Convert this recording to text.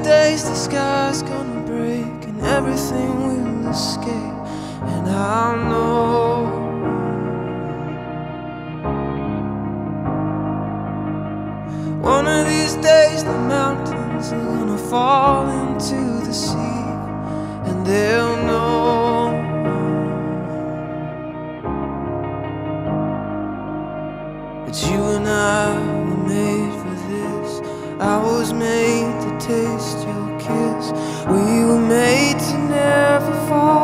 days the sky's gonna break and everything will escape. And I know one of these days the mountains are gonna fall into the sea, and they'll know that you and I were made for this. I was made to taste your kiss. We were made to never fall.